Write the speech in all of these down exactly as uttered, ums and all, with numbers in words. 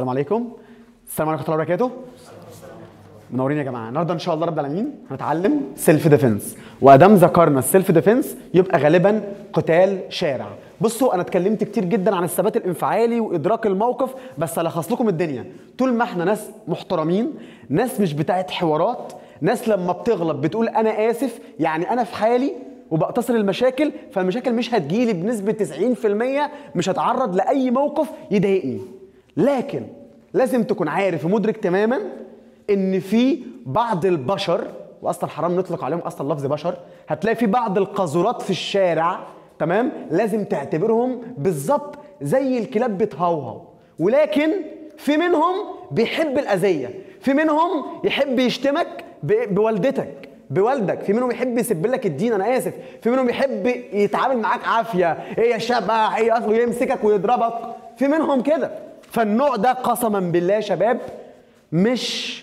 عليكم. السلام عليكم ورحمه الله وبركاته. منورين يا جماعه. النهارده ان شاء الله رب العالمين هنتعلم سيلف ديفنس، وادام ذكرنا السيلف ديفنس يبقى غالبا قتال شارع. بصوا انا اتكلمت كتير جدا عن الثبات الانفعالي وادراك الموقف، بس الخص لكم الدنيا. طول ما احنا ناس محترمين، ناس مش بتاعت حوارات، ناس لما بتغلط بتقول انا اسف، يعني انا في حالي وبقتصر المشاكل، فالمشاكل مش هتجيلي بنسبه تسعين في المية، مش هتعرض لاي موقف يضايقني. لكن لازم تكون عارف ومدرك تماما ان في بعض البشر، واصلا حرام نطلق عليهم اصلا لفظ بشر، هتلاقي في بعض القاذورات في الشارع، تمام؟ لازم تعتبرهم بالظبط زي الكلاب بتهوهو، ولكن في منهم بيحب الاذيه، في منهم يحب يشتمك بوالدتك بوالدك، في منهم يحب يسب لك الدين، انا اسف، في منهم يحب يتعامل معاك عافيه، ايه يا شبح، ايه اصله، يمسكك ويضربك، في منهم كده. فالنوع ده قسما بالله يا شباب مش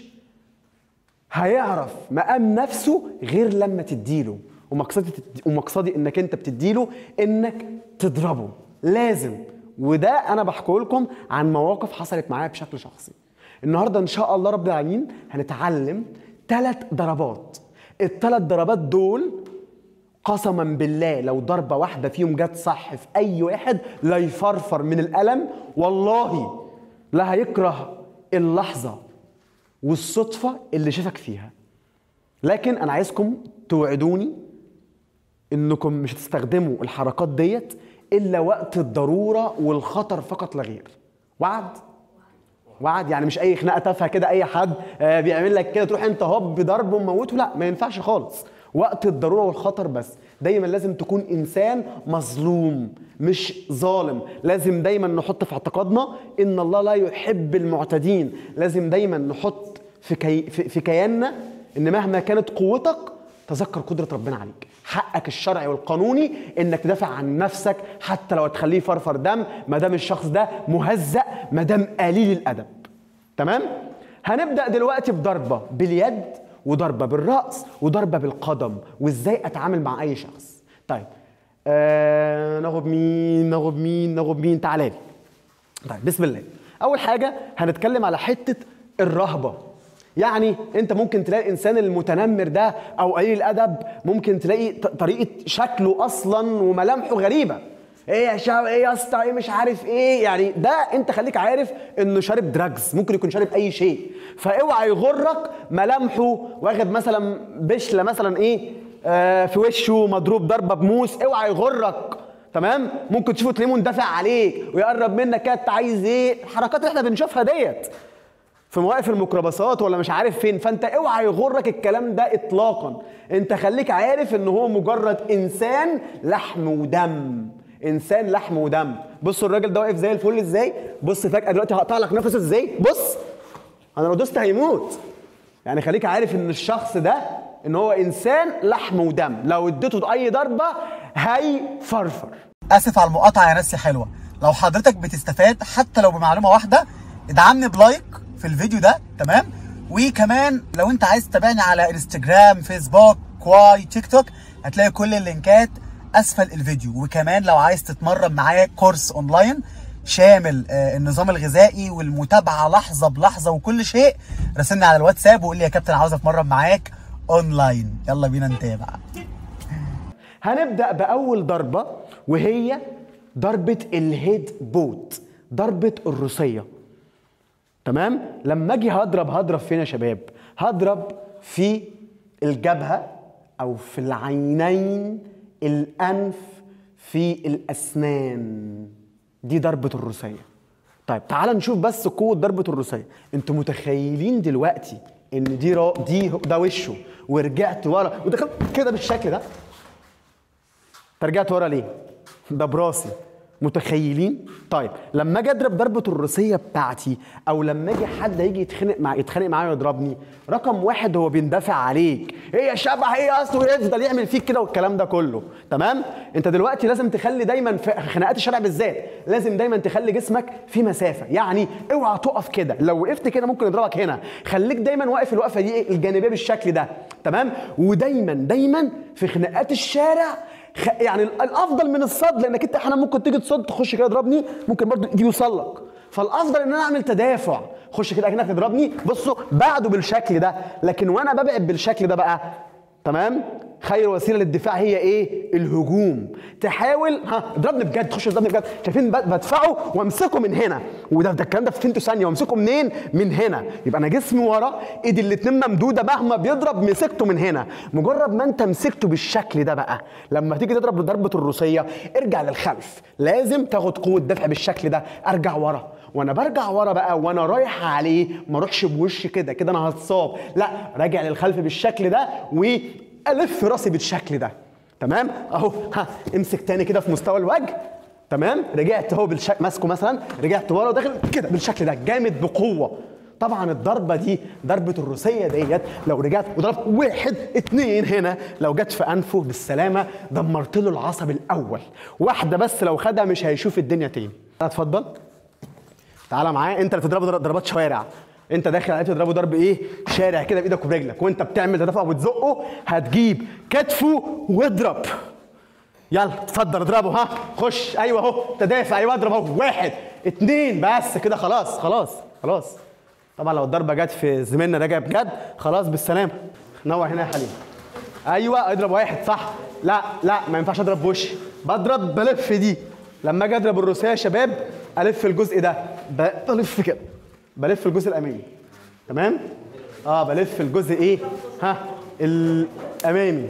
هيعرف مقام نفسه غير لما تديله، ومقصدي ومقصدي انك انت بتديله انك تضربه، لازم. وده انا بحكي لكم عن مواقف حصلت معايا بشكل شخصي. النهارده ان شاء الله رب العالمين هنتعلم ثلاث ضربات. الثلاث ضربات دول قسما بالله لو ضربه واحده فيهم جت صح في اي واحد لا يفرفر من الالم، والله لا هيكره اللحظه والصدفه اللي شافك فيها. لكن انا عايزكم توعدوني انكم مش هتستخدموا الحركات ديت الا وقت الضروره والخطر فقط لا غير. وعد؟ وعد يعني مش اي خناقه تافهه كده اي حد آه بيعمل لك كده تروح انت هوب ضربه وموته، لا، ما ينفعش خالص. وقت الضروره والخطر بس. دايما لازم تكون انسان مظلوم مش ظالم. لازم دايما نحط في اعتقادنا ان الله لا يحب المعتدين. لازم دايما نحط في كي في, في كياننا ان مهما كانت قوتك تذكر قدره ربنا عليك. حقك الشرعي والقانوني انك تدافع عن نفسك حتى لو تخليه فرفر دم، ما دام الشخص ده مهزأ، ما دام قليل الادب. تمام؟ هنبدأ دلوقتي بضربه باليد، وضربه بالرأس، وضربه بالقدم، وازاي اتعامل مع اي شخص. طيب آه ناخد مين ناخد مين ناخد مين تعالى لي. طيب بسم الله. اول حاجه هنتكلم على حته الرهبه. يعني انت ممكن تلاقي الانسان المتنمر ده او قليل الادب ممكن تلاقي طريقه شكله اصلا وملامحه غريبه. ايه يا شباب، ايه يا اسطى، ايه مش عارف ايه، يعني ده انت خليك عارف انه شارب دراجز، ممكن يكون شارب اي شيء. فاوعى يغرك ملامحه، واخد مثلا بشله مثلا ايه آه في وشه، مضروب ضربه بموس، اوعى يغرك. تمام؟ ممكن تشوفه تلاقيه مندفع عليك ويقرب منك كده، انت عايز ايه؟ الحركات اللي احنا بنشوفها ديت في مواقف الميكروباصات ولا مش عارف فين. فانت اوعى يغرك الكلام ده اطلاقا. انت خليك عارف ان هو مجرد انسان لحم ودم، انسان لحم ودم. بصوا الراجل ده واقف زي الفل ازاي، بص فجأة دلوقتي هقطع لك نفسه ازاي، بص انا لو دوست هيموت. يعني خليك عارف ان الشخص ده ان هو انسان لحم ودم، لو اديته اي ضربه هيفرفر. اسف على المقاطعه يا ناس يا حلوه، لو حضرتك بتستفاد حتى لو بمعلومه واحده ادعمني بلايك في الفيديو ده، تمام؟ وكمان لو انت عايز تتابعني على انستجرام، فيسبوك، كواي، تيك توك، هتلاقي كل اللينكات اسفل الفيديو. وكمان لو عايز تتمرن معايا كورس اونلاين شامل آه النظام الغذائي والمتابعه لحظه بلحظه وكل شيء، راسلني على الواتساب وقول لي يا كابتن عاوز اتمرن معاك اونلاين. يلا بينا نتابع. هنبدا باول ضربه وهي ضربه الهيد بوت، ضربه الروسيه. تمام؟ لما اجي هضرب هضرب فين يا شباب؟ هضرب في الجبهه او في العينين، الانف، في الاسنان. دي ضربه الروسيه. طيب تعال نشوف بس قوه ضربه الروسيه. انتوا متخيلين دلوقتي ان دي را... دي ده وشه ورجعت ورا ودخلت كده بالشكل ده؟ رجعت ورا ليه؟ ده براسي. متخيلين؟ طيب لما اجي اضرب ضربه الروسيه بتاعتي، او لما اجي حد هيجي يتخانق مع يتخانق معايا ويضربني، رقم واحد هو بيندفع عليك، ايه يا شبح، ايه اصله، يفضل يعمل فيك كده والكلام ده كله. تمام؟ انت دلوقتي لازم تخلي دايما في خناقات الشارع بالذات، لازم دايما تخلي جسمك في مسافه. يعني اوعى تقف كده، لو وقفت كده ممكن يضربك هنا. خليك دايما واقف الوقفه دي الجانبيه بالشكل ده. تمام؟ ودايما دايما في خناقات الشارع يعني الافضل من الصد، لانك انت احيانا ممكن تيجي تصد تخش كده تضربني، ممكن برضه دي يوصل لك. فالافضل ان انا اعمل تدافع. خش كده اكنك تضربني، بصوا بعده بالشكل ده، لكن وانا ببعد بالشكل ده بقى تمام، خير وسيله للدفاع هي ايه؟ الهجوم. تحاول ها اضربني بجد، خش اضربني بجد. شايفين بدفعه وامسكه من هنا، وده ده الكلام ده في فينتو ثانيه، وامسكه منين؟ من هنا. يبقى انا جسمي ورا، ايدي الاتنين ممدوده، مهما بيضرب مسكته من هنا. مجرد ما انت مسكته بالشكل ده بقى، لما تيجي تضرب ضربه الروسيه ارجع للخلف، لازم تاخد قوه دفع بالشكل ده. ارجع ورا، وانا برجع ورا بقى وانا رايح عليه ما اروحش بوشي كده كده انا هتصاب، لا راجع للخلف بالشكل ده والف راسي بالشكل ده. تمام اهو. ها امسك تاني كده في مستوى الوجه. تمام رجعت اهو بالشكل، ماسكه مثلا، رجعت ورا وداخل كده بالشكل ده جامد بقوه. طبعا الضربه دي ضربه الروسيه ديت لو رجعت وضربت واحد اتنين هنا، لو جت في انفه بالسلامه دمرت له العصب الاول. واحده بس لو خدها مش هيشوف الدنيا تاني. اتفضل تعالى معايا. انت اللي بتضربه ضربات شوارع، انت داخل عليه تضربه ضرب ايه؟ شارع كده بايدك وبرجلك، وانت بتعمل تدافع وبتزقه هتجيب كتفه واضرب. يلا اتفضل اضربه. ها خش. ايوه اهو تدافع. ايوه اضرب اهو. واحد اتنين بس كده. خلاص خلاص خلاص. طبعا لو الضربه جت في زميلنا ده جاي بجد خلاص بالسلامه. نوع هنا يا حليم. ايوه اضرب واحد صح. لا لا ما ينفعش اضرب بوشي، بضرب بلف دي. لما اجي اضرب الروسيه يا شباب الف الجزء ده، بلف كده، بلف الجزء الامامي. تمام؟ اه بلف الجزء ايه؟ ها الامامي.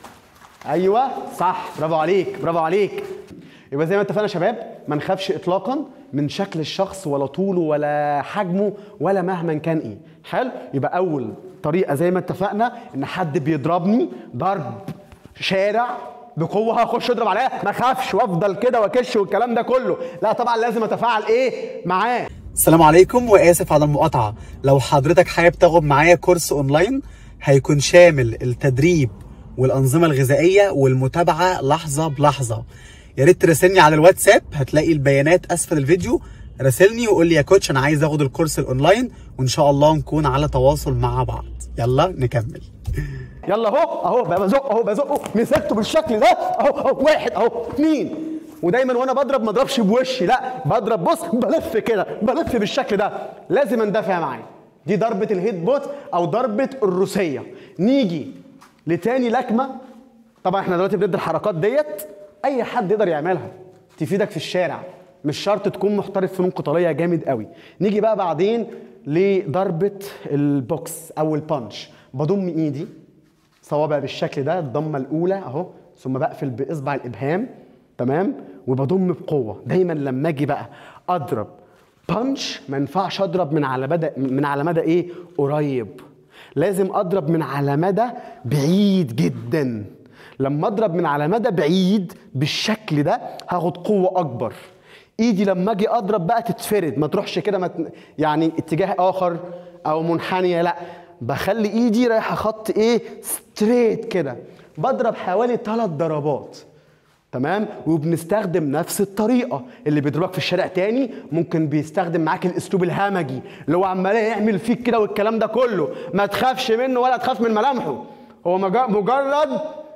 ايوه صح، برافو عليك برافو عليك. يبقى زي ما اتفقنا يا شباب ما نخافش اطلاقا من شكل الشخص ولا طوله ولا حجمه ولا مهما كان ايه. حلو؟ يبقى اول طريقه زي ما اتفقنا ان حد بيضربني ضرب شارع بقوه هخش اضرب عليها ما اخافش وافضل كده واكش والكلام ده كله، لا طبعا لازم اتفاعل ايه معاه. السلام عليكم واسف على المقاطعه. لو حضرتك حابب تاخد معايا كورس اونلاين هيكون شامل التدريب والانظمه الغذائيه والمتابعه لحظه بلحظه، يا ريت تراسلني على الواتساب، هتلاقي البيانات اسفل الفيديو. راسلني وقول لي يا كوتش انا عايز اخد الكورس الاونلاين، وان شاء الله نكون على تواصل مع بعض. يلا نكمل. يلا اهو اهو بزقه اهو بزقه مسكته بالشكل ده اهو اهو واحد اهو اثنين. ودايما وانا بضرب ما اضربش بوشي، لا بضرب بص بلف كده بلف بالشكل ده، لازم اندفع معاه. دي ضربه الهيد بوت او ضربه الروسيه. نيجي لتاني لكمه. طبعا احنا دلوقتي بندي الحركات ديت اي حد يقدر يعملها تفيدك في الشارع، مش شرط تكون محترف فنون قتاليه جامد قوي. نيجي بقى بعدين لضربه البوكس او البانش. بضم ايدي صوابع بالشكل ده، الضمه الاولى اهو، ثم بقفل باصبع الابهام. تمام؟ وبضم بقوه. دايما لما اجي بقى اضرب بانش ما ينفعش اضرب من على مدى من على مدى ايه؟ قريب. لازم اضرب من على مدى بعيد جدا. لما اضرب من على مدى بعيد بالشكل ده هاخد قوه اكبر. ايدي لما اجي اضرب بقى تتفرد، ما تروحش كده مت... يعني اتجاه اخر او منحنيه، لا بخلي ايدي رايحه خط ايه؟ ستريت كده. بضرب حوالي ثلاث ضربات. تمام؟ وبنستخدم نفس الطريقه. اللي بيضربك في الشارع تاني ممكن بيستخدم معاك الاسلوب الهمجي اللي هو عمال يعمل فيك كده والكلام ده كله. ما تخافش منه ولا تخاف من ملامحه، هو مجرد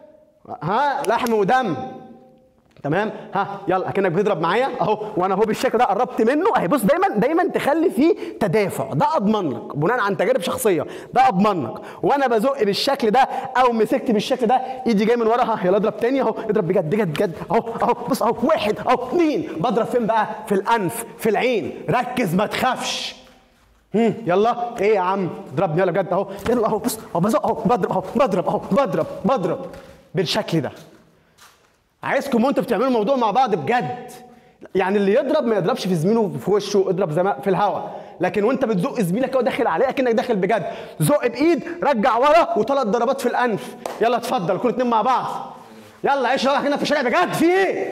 ها لحم ودم. تمام؟ ها يلا اكنك بتضرب معايا اهو، وانا اهو بالشكل ده قربت منه اهي. بص دايما دايما تخلي فيه تدافع، ده اضمن لك بناء عن تجارب شخصيه، ده اضمن لك. وانا بزق بالشكل ده او مسكت بالشكل ده ايدي جاي من وراها، يلا اضرب تاني اهو، اضرب بجد بجد بجد اهو اهو. بص اهو واحد اهو اثنين. بضرب فين بقى؟ في الانف في العين. ركز ما تخافش. هم يلا ايه يا عم اضربني يلا بجد اهو. يلا اهو بص اهو بزق اهو بضرب اهو بضرب اهو بضرب بضرب بالشكل ده. عايزكم وانتوا بتعملوا الموضوع مع بعض بجد، يعني اللي يضرب ما يضربش في زميله في وشه، اضرب زي ما في الهواء. لكن وانت بتزق زميلك كده داخل عليه اكنك داخل بجد، زق بايد رجع ورا وثلاث ضربات في الانف. يلا اتفضل كل اتنين مع بعض. يلا عيش رايح هنا في الشارع بجد. في ايه؟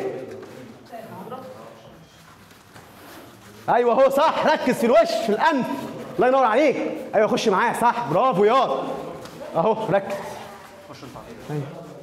ايوه اهو صح، ركز في الوش في الانف. الله ينور عليك. ايوه خش معايا صح، برافو ياض اهو ركز. ايوه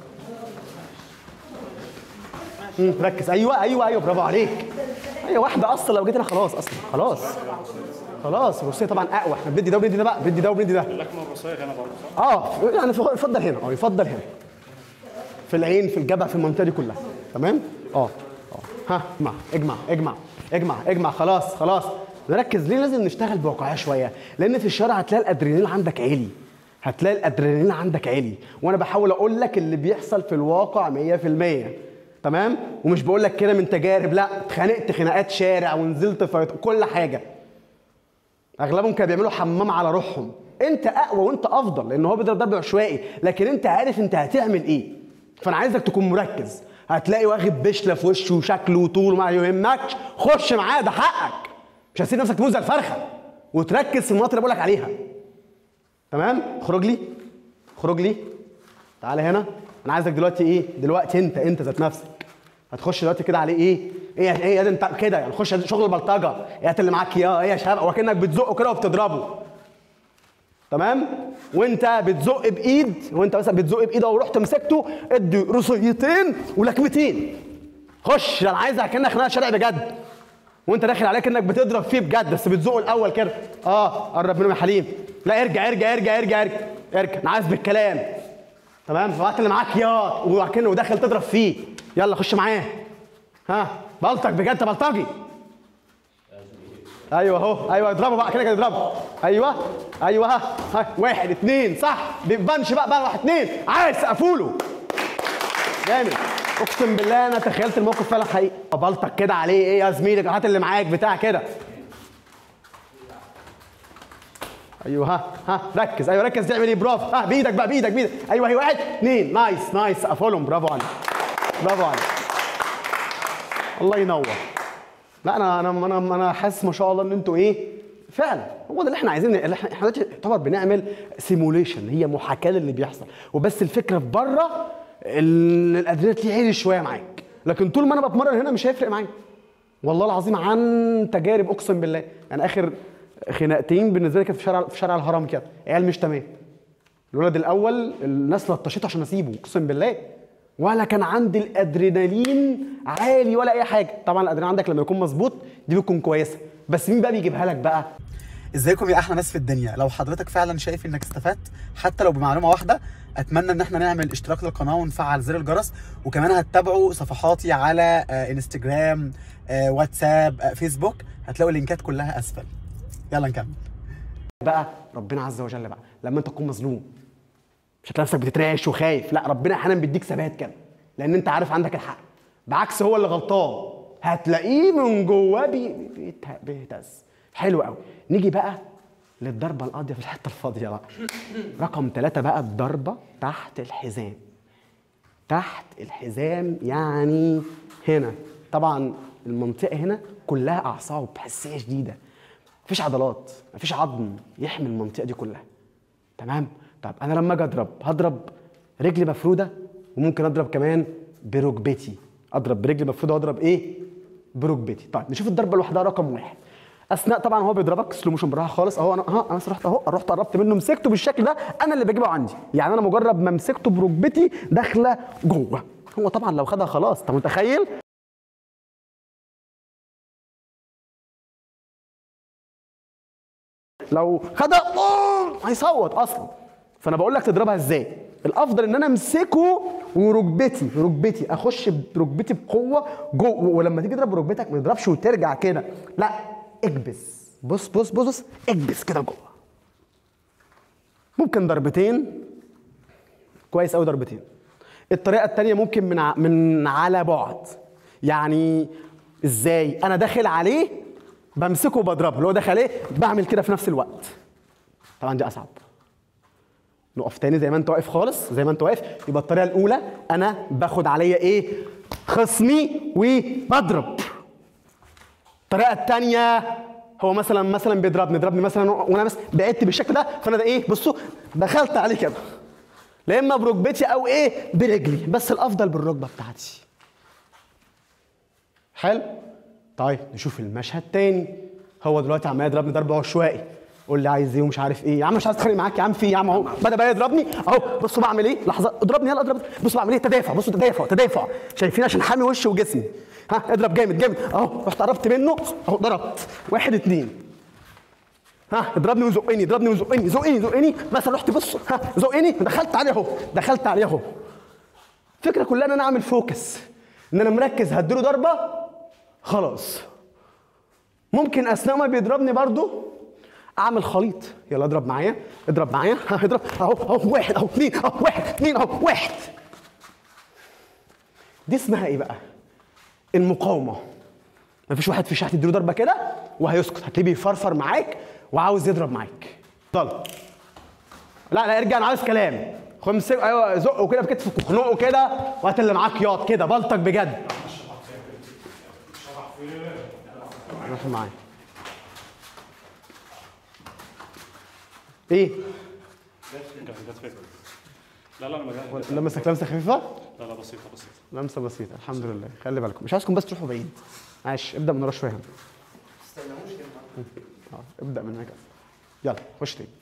ركز. ايوه ايوه ايوه برافو عليك. ايوه واحده اصلا لو جيت هنا خلاص اصلا خلاص خلاص. الروسيه طبعا اقوى، احنا بندي ده وبندي ده بقى، بندي ده وبندي ده. اللكمه الروسيه هنا برضه اه يعني يفضل هنا اه يفضل هنا في العين في الجبهه في المنطقه دي كلها. تمام؟ اه اه ها اجمع اجمع اجمع اجمع اجمع. خلاص خلاص نركز ليه لازم نشتغل بواقعيه شويه، لان في الشارع هتلاقي الادرينالين عندك عالي، هتلاقي الادرينالين عندك عالي، وانا بحاول اقول لك اللي بيحصل في الواقع مية في المية. تمام؟ ومش بقول لك كده من تجارب، لا، اتخانقت خناقات شارع ونزلت فايت كل حاجه. اغلبهم كانوا بيعملوا حمام على روحهم. انت اقوى وانت افضل، لان هو بيضرب ضرب عشوائي، لكن انت عارف انت هتعمل ايه. فانا عايزك تكون مركز. هتلاقي واخد بشله في وشه وشكله وطوله ما يهمكش، خش معاه، ده حقك. مش هتسيب نفسك تموت زي الفرخه، وتركز في المناطق اللي بقول لك عليها. تمام؟ اخرج لي، اخرج لي، تعالى هنا. انا عايزك دلوقتي ايه؟ دلوقتي انت انت ذات نفسك هتخش دلوقتي كده عليه ايه؟ ايه ايه يا انت كده يعني، خش شغل البلطجه، ايه اللي معاك يا ايه يا شباب، وكانك بتزقه كده وبتضربه. تمام؟ وانت بتزق بايد، وانت مثلا بتزق بايده ورحت مسكته، ادي رصيتين ولكمتين. خش، انا عايزك كانك خناقه شارع بجد، وانت داخل عليه كانك بتضرب فيه بجد، بس بتزقه الاول كده. اه قرب منهم يا حليم. لا ارجع ارجع ارجع ارجع ارجع ارجع، انا عايز بالكلام. تمام؟ فوقت اللي معاك ياط وكانه وداخل تضرب فيه. يلا خش معاه. ها بلطج بجد، بلطجي. ايوه اهو، ايوه اضربه بقى كده كده اضربه. ايوه ايوه ها ها واحد اتنين صح، بنش بقى بقى واحد اتنين، عايز سقفوا له. جامد. اقسم بالله انا تخيلت الموقف فعلا حقيقي. بلطج كده عليه، ايه يا زميلي، هات اللي معاك بتاع كده. ايوه ها ها ركز، ايوه ركز تعمل ايه، برافو. ها بايدك بقى، بايدك بايدك. ايوه هي واحد اتنين، نايس نايس، سقفوا لهم، برافو عليك برافو عليك. الله ينور. لا انا انا انا انا حاسس ما شاء الله ان انتوا ايه فعلا هو ده اللي احنا عايزين. اللي احنا احنا دلوقتي يعتبر بنعمل سيموليشن، هي محاكاه للي بيحصل، وبس الفكره في بره الادرينالين تلاقيه عالي شويه معاك، لكن طول ما انا بتمرن هنا مش هيفرق معايا. والله العظيم عن تجارب اقسم بالله. يعني اخر خناقتين بالنسبه لي كانت في شارع في شارع الهرم كده، عيال مش تمام. الولد الاول الناس لطشته عشان اسيبه اقسم بالله، ولا كان عندي الادرينالين عالي ولا اي حاجه. طبعا الادرينالين عندك لما يكون مظبوط دي بتكون كويسه، بس مين بقى بيجيبها لك بقى؟ ازيكم يا احلى ناس في الدنيا. لو حضرتك فعلا شايف انك استفدت حتى لو بمعلومه واحده، اتمنى ان احنا نعمل اشتراك للقناه ونفعل زر الجرس، وكمان هتتابعوا صفحاتي على آه انستجرام، آه واتساب، آه فيسبوك، هتلاقوا اللينكات كلها اسفل. يلا نكمل بقى. ربنا عز وجل بقى لما انت تكون مظلوم مش هتلاقي نفسك بتترعش وخايف، لا ربنا احيانا بيديك ثبات كده، لان انت عارف عندك الحق، بعكس هو اللي غلطان هتلاقيه من جواه بيهتز. حلو قوي. نيجي بقى للضربه القاضيه في الحته الفاضيه بقى. رقم ثلاثة بقى الضربه تحت الحزام. تحت الحزام يعني هنا طبعا المنطقه هنا كلها اعصاب حسيه شديده، مفيش عضلات، مفيش عظم يحمي المنطقه دي كلها. تمام؟ طب انا لما اجي اضرب هضرب رجلي مفروده، وممكن اضرب كمان بركبتي. اضرب برجلي مفروده واضرب ايه؟ بركبتي. طيب نشوف الضربه لوحدها. رقم واحد، اثناء طبعا هو بيضربك سلو موشن بالراحه خالص اهو. انا ها انا رحت اهو، رحت قربت منه مسكته بالشكل ده، انا اللي بجيبه عندي. يعني انا مجرد ما مسكته بركبتي داخله جوه. هو طبعا لو خدها خلاص، انت متخيل؟ لو خدها هيصوت اصلا. فانا بقول لك تضربها ازاي. الافضل ان انا امسكه وركبتي ركبتي اخش بركبتي بقوه جوه، ولما تيجي تضرب بركبتك ما تضربش وترجع كده، لا اكبس. بص بص بص بص اكبس كده جوه. ممكن ضربتين كويس قوي، ضربتين. الطريقه الثانيه ممكن من ع... من على بعد. يعني ازاي؟ انا داخل عليه بمسكه وبضربه، اللي هو داخل عليه بعمل كده في نفس الوقت. طبعا دي اصعب. نقف تاني زي ما انت واقف خالص، زي ما انت واقف. يبقى الطريقه الاولى انا باخد عليا ايه؟ خصمي وبضرب. الطريقه الثانيه هو مثلا مثلا بيضربني ضربني مثلا وانا بس بعدت بالشكل ده، فانا ده ايه؟ بصوا دخلت عليه كده، لا اما بركبتي او ايه؟ برجلي، بس الافضل بالركبه بتاعتي. حلو؟ طيب نشوف المشهد تاني. هو دلوقتي عمال يضربني ضرب عشوائي، قول لي عايز ايه ومش عارف ايه. يا عم مش عايز اتخانق معاك يا عم، في ايه يا عم؟ اهو بدا بقى يضربني اهو. بصوا بعمل ايه؟ لحظه، اضربني يلا اضرب. بصوا بعمل ايه؟ تدافع. بصوا تدافع تدافع، شايفين؟ عشان حامي وشي وجسمي. ها اضرب جامد جامد اهو. رحت قربت منه اهو، ضربت واحد اتنين. ها اضربني وزقني، اضربني وزقني، زقني زقني مثلا. رحت بص ها زقني، دخلت عليه اهو، دخلت عليه اهو. الفكره كلها ان انا اعمل فوكس، ان انا مركز هديله ضربه خلاص. ممكن اثناء ما بيضربني برضو اعمل خليط. يلا اضرب معايا، اضرب معايا، اضرب اهو اهو، واحد اهو، اثنين اهو، واحد اثنين اهو، واحد. دي اسمها ايه بقى؟ المقاومه. مفيش واحد في الشارع تديله ضربه كده وهيسكت، هتلاقيه بيفرفر معاك وعاوز يضرب معاك. يلا. لا لا ارجع، انا عاوز كلام. خمس، ايوه زقه كده بكتفك وخنقه كده وهات اللي معاك ياض كده، بلطك بجد. روح معايا. ايه؟ لا لا انا مجهز. لمسك لمسه خفيفه؟ لا لا بسيطه بسيطه. لمسه بسيطه الحمد لله. خلي بالكم مش عايزكم بس تروحوا بعيد. ماشي ابدا من ورا شويه هنا. تستناهوش كده. اه ابدا من هنا كده. يلا خش تاني.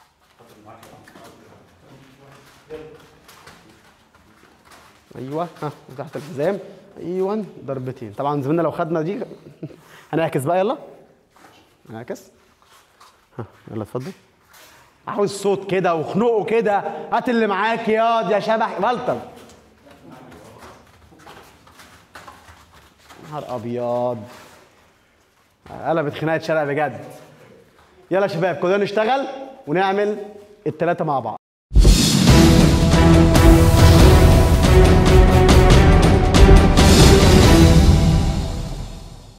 ايوه ها تحت الحزام. ايوه ضربتين. طبعا زميلنا لو خدنا دي هنعكس بقى. يلا نعكس. ها يلا اتفضل. عاوز صوت كده وخنقه كده. هات اللي معاك ياض يا شبح بلطم. نهار ابيض، قلبت خناقه شارع بجد. يلا يا شباب كلنا نشتغل ونعمل الثلاثه مع بعض.